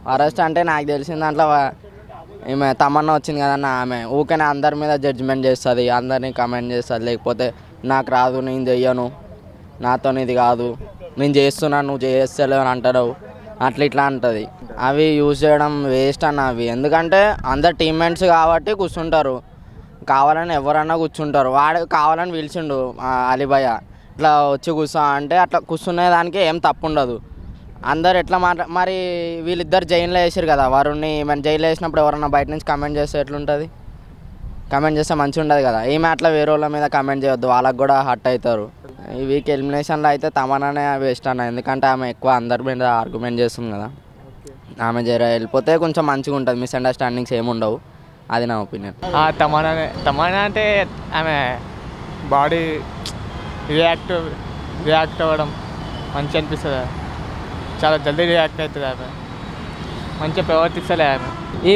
Arrest అంటే నాకు తెలిసిన దాంట్లో ఈమె తమన్నా వచ్చింది కదన్న, ఆమె ఊకనే అందరి మీద జడ్జిమెంట్ చేస్తుంది, అందరినీ కమెంట్ చేస్తుంది. లేకపోతే నాకు రాదు, నేను చెయ్యను, నాతో ఇది కాదు, నేను చేస్తున్నాను, నువ్వు చేస్తలేవు అని అంటారు, అట్లా ఇట్లా అంటుంది. అవి యూజ్ చేయడం వేస్ట్ అన్న. అవి ఎందుకంటే అందరు టీమ్మేట్స్ కాబట్టి కూర్చుంటారు, కావాలని ఎవరన్నా కూర్చుంటారు. వాడు కావాలని పిలిచిండు అలీభయ్య, ఇట్లా వచ్చి కూర్చో అంటే అట్లా కూర్చునే దానికి ఏం తప్పు ఉండదు. అందరు ఎట్లా మరి వీళ్ళిద్దరు జైల్లో వేసారు కదా వరుణ్ని. మన జైల్లో వేసినప్పుడు ఎవరన్నా బయట నుంచి కమెంట్ చేస్తే ఎట్లుంటుంది? కమెంట్ చేస్తే మంచిగా ఉండదు కదా. ఈమె అట్లా వేరే వాళ్ళ మీద కమెంట్ చేయొద్దు, వాళ్ళకి కూడా హర్ట్ అవుతారు. ఈ వీక్ ఎలిమినేషన్లో అయితే తమన్నానే వేస్ట్ అన్న, ఎందుకంటే ఆమె ఎక్కువ అందరి మీద ఆర్గ్యుమెంట్ చేస్తుంది కదా. ఆమె వెళ్ళిపోతే కొంచెం మంచిగా ఉంటుంది, మిస్అండర్స్టాండింగ్స్ ఏమి ఉండవు. అది నా ఒపీనియన్. తమన్నా అంటే ఆమె బాడీ రియాక్ట్ అవ్వడం మంచిగా అనిపిస్తుంది. చాలా జల్దీ రియాక్ట్ అవుతుంది ఆమె, మంచిగా ప్రవర్తిస్తలే ఆమె.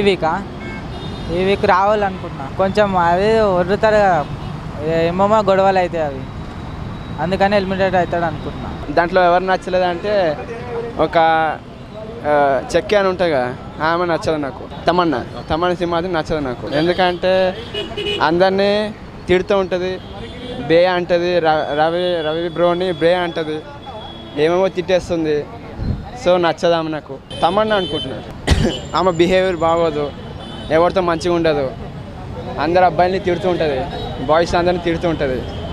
ఈ వీక్ రావాలనుకుంటున్నా. కొంచెం అది వదులుతారు కదా, ఏమో గొడవలు అవుతాయి అవి, అందుకని ఎలిమినేట్ అవుతాడు అనుకుంటున్నా. దాంట్లో ఎవరు నచ్చలేదంటే ఒక చెక్కి అని ఉంటుంది కదా, ఆమె నచ్చదు నాకు. తమన్నా సింహాద్రి నచ్చదు నాకు. ఎందుకంటే అందరినీ తిడుతూ ఉంటుంది, బే అంటుంది, రవి బ్రోని బే అంటుంది, ఏమేమో తిట్టేస్తుంది. సో నచ్చదు ఆమె నాకు. తమన్నా అనుకుంటున్నాను, ఆమె బిహేవియర్ బాగోదు, ఎవరితో మంచిగా ఉండదు, అందరు అబ్బాయిని తిడుతూ ఉంటుంది, బాయ్స్ అందరిని తిడుతూ ఉంటుంది.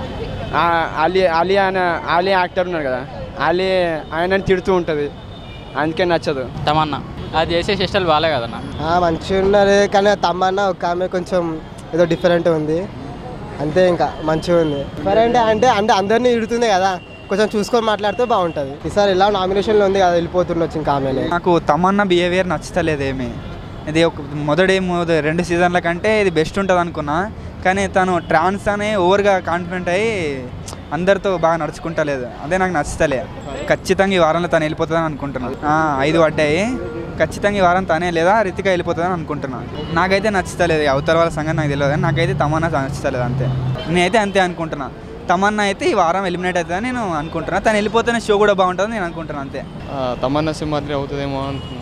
అలీ యాక్టర్ ఉన్నారు కదా, ఆయనని తిడుతూ ఉంటుంది, అందుకే నచ్చదు తమన్నా. అది చేసే చేష్టలు బాగాలే కదన్నా. మంచిగా ఉన్నారు, కానీ తమన్నా ఒక ఆమె కొంచెం ఏదో డిఫరెంట్ ఉంది అంతే, ఇంకా మంచిగా ఉంది. డిఫరెంట్ అంటే అందరినీ తిడుతుంది కదా, కొంచెం చూసుకొని మాట్లాడితే బాగుంటుంది. ఈసారి ఇలా నామినేషన్లో ఉంది కదా, వెళ్ళిపోతుండొచ్చు ఇంకా ఆమె. నాకు తమన్నా బిహేవియర్ నచ్చుతలేదేమి. ఇది ఒక మొదటి 2 సీజన్ల కంటే ఇది బెస్ట్ ఉంటుంది అనుకున్నా, కానీ తను ట్రాన్స్ అనే ఓవర్గా కాన్ఫిడెంట్ అయ్యి అందరితో బాగా నడుచుకుంటలేదు, అదే నాకు నచ్చుతలే. ఖచ్చితంగా ఈ వారంలో తను వెళ్ళిపోతుందని అనుకుంటున్నాను. 5 పడ్డాయి, ఖచ్చితంగా ఈ వారం తనే లేదా రితిక వెళ్ళిపోతుందని అనుకుంటున్నాను. నాకైతే నచ్చుతలేదు, అవతల వాళ్ళ సంగతి నాకు తెలియదు, కానీ నాకైతే తమన్నా నచ్చుతలేదు అంతే. నేనైతే అంతే అనుకుంటున్నా. తమన్నా అయితే ఈ వారం ఎలిమినేట్ అవుతుందని నేను అనుకుంటున్నాను. తను వెళ్ళిపోతేనే షో కూడా బాగుంటుందని నేను అనుకుంటున్నాను అంతే. తమన్నా సింహాద్రి అవుతుందేమో అనుకున్నాను.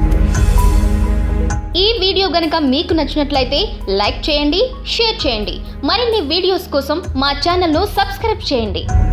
ఈ వీడియో గనుక మీకు నచ్చినట్లయితే లైక్ చేయండి, షేర్ చేయండి. మరిన్ని వీడియోస్ కోసం మా ఛానల్ను సబ్స్క్రైబ్ చేయండి.